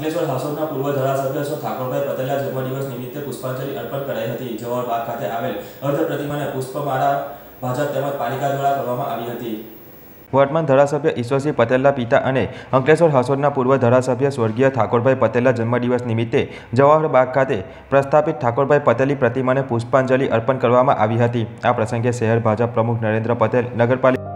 અંકલેશ્વર હાસોદના પૂર્વ ધારાસભ્ય શ્રી ઠાકોરભાઈ પટેલના જન્મદિવસ નિમિત્તે પુષ્પાંજલિ અર્પણ કરાઈ હતી। જવાહર બાગ ખાતે આવેલ અર્ધ પ્રતિમાને પુષ્પમાળા ભાજપ તેમજ પાલિકા દ્વારા કરવામાં આવી હતી। वर्तमान धारासभ्य ईश्वरसिंह पटेलना पिता અને અંકલેશ્વર હાસોદના પૂર્વ ધારાસભ્ય સ્વર્ગીય ઠાકોરભાઈ પટેલના જન્મદિવસ નિમિત્તે જવાહર બાગ ખાતે પ્રસ્થાપિત ઠાકોરભાઈ પટેલની પ્રતિમાને પુષ્પાંજલિ અર્પણ કરવામાં આવી હતી। આ પ્રસંગે શહેર ભાજપ પ્રમુખ નરેન્દ્ર પટેલ, નગરપાલિકા